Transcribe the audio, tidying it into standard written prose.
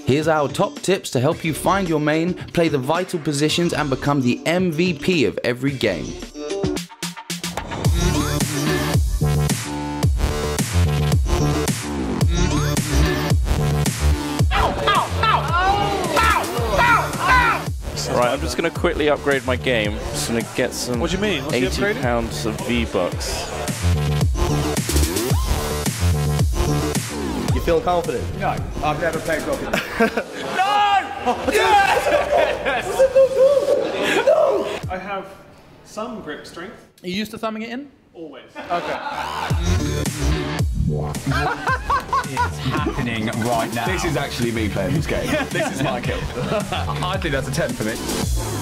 Here's our top tips to help you find your main, play the vital positions, and become the MVP of every game. Right, I'm just going to quickly upgrade my game. Just going to get some what do you mean? £80 of V-Bucks. You feel confident? No, I've never played rugby. No! Yes! No! I have some grip strength. Are you used to thumbing it in? Always. Okay. What is happening right now? This is actually me playing this game. This is my kill. I think that's a 10 for me.